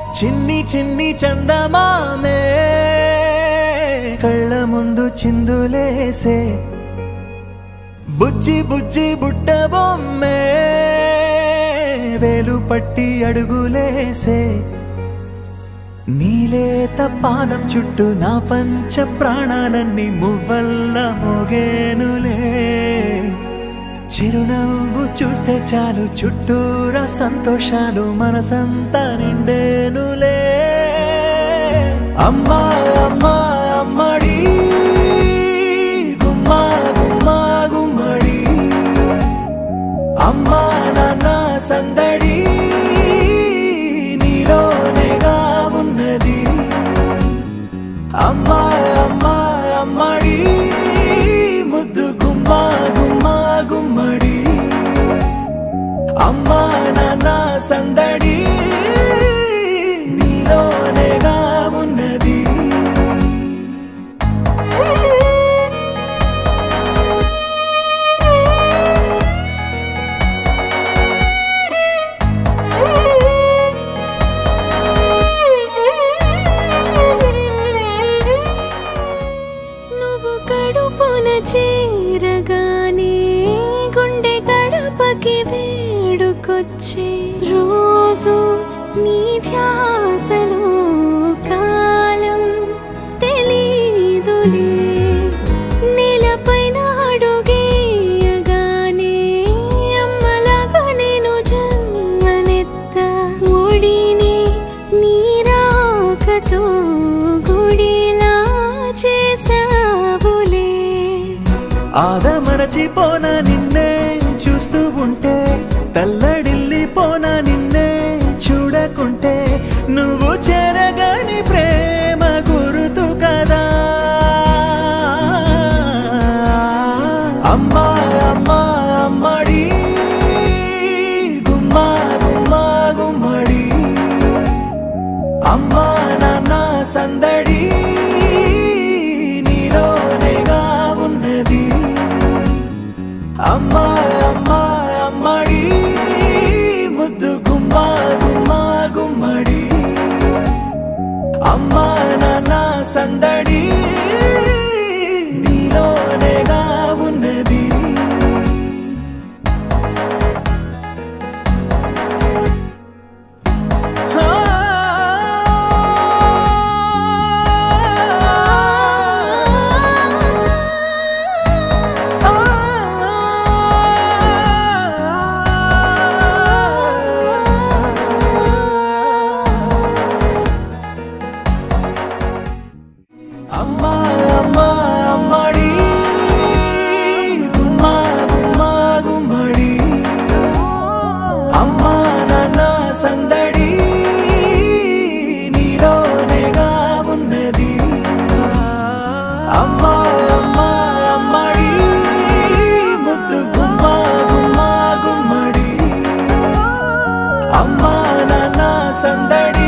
చిన్ని చిన్ని చందమామే కళ్ళ ముందు చిందులేసే బుజ్జి బుజ్జి బుట్ట బొమ్మే వేలు పట్టి అడుగులేసే నీలేత పానం చుట్టూ నా పంచ ప్రాణాలన్నీ మువ్వల్ల మోగేనులే చిరునవ్వు చూస్తే చాలు చుట్టూరా సంతోషాలు మనసంతా నిండేనులే అమ్మా అమ్మా అమ్మడి గుమ్మా గుమ్మా గుమ్మడి అమ్మా నాన్న సందడి నీలోనేగా ఉన్నది అమ్మా అమ్మా అమ్మడి ముద్దు గుమ్మా గుమ్మా గుమ్మడి అమ్మా నాన్న సందడి నీలోనేగా ఉన్నది నువ్వు కడుపున చేరగానే గుండె గడపకి వేడుకొచ్చే రోజు నీ ధ్యాసలో కాలం తెలీదులే నేలపైన అడుగేయగానే అమ్మలాగా నేను జన్మనెత్త ఒడిని నీ రాకతో గుడిలా చేసావులే ఆదమరచిపోన నిన్నే చూస్తూ ఉంటే తల్లడిల్లిపోన నిన్నే చూడకుంటే నువ్వు చెరగని ప్రేమ గురుతు కదా అమ్మా అమ్మా అమ్మడి గుమ్మా గుమ్మా గుమ్మడి అమ్మా నాన్న సందడి నీలోనేగా ఉన్నది అమ్మా అమ్మా అమ్మడి ముద్దు గుమ్మా గుమ్మా గుమ్మడి అమ్మా నాన్న సందడి నీలోనేగా ఉన్నది అమ్మా అమ్మా అమ్మడి గుమ్మా గుమ్మా గుమ్మడి అమ్మా నాన్న సందడి నీలోనేగా ఉన్నది అమ్మా అమ్మా అమ్మడి ముద్దు గుమ్మా గుమ్మా గుమ్మడి అమ్మా నాన్న సందడి